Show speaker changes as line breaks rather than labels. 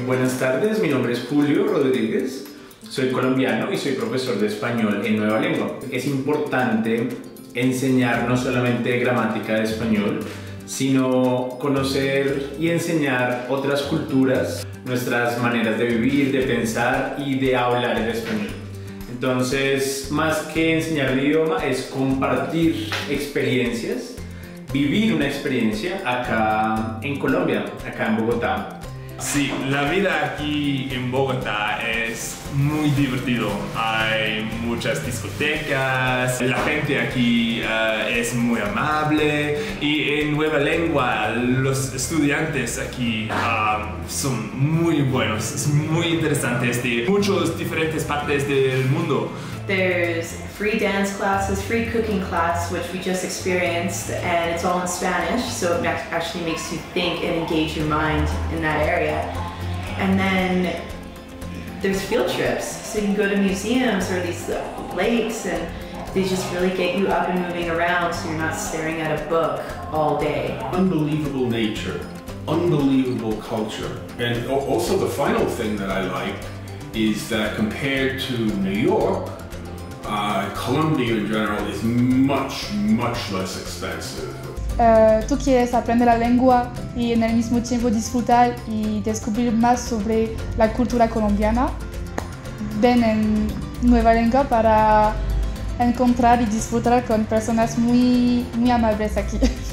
Buenas tardes, mi nombre es Julio Rodríguez, soy colombiano y soy profesor de español en Nueva Lengua. Es importante enseñar no solamente gramática de español, sino conocer y enseñar otras culturas, nuestras maneras de vivir, de pensar y de hablar el español. Entonces, más que enseñar el idioma, es compartir experiencias, vivir una experiencia acá en Colombia, acá en Bogotá.
Sí, la vida aquí en Bogotá es muy divertido. Hay muchas discotecas, la gente aquí es muy amable y en Nueva Lengua los estudiantes aquí son muy buenos. Es muy interesante de muchas diferentes partes del mundo.
There's free dance classes, free cooking class, which we just experienced, and it's all in Spanish, so it actually makes you think and engage your mind in that area. And then there's field trips, so you can go to museums or these lakes, and they just really get you up and moving around so you're not staring at a book all day.
Unbelievable nature, unbelievable culture. And also the final thing that I like is that compared to New York, Colombia in general is much less expensive.
Tú quieres aprender la lengua y en el mismo tiempo disfrutar y descubrir más sobre la cultura colombiana. Ven en Nueva Lengua para encontrar y disfrutar con personas muy amables aquí.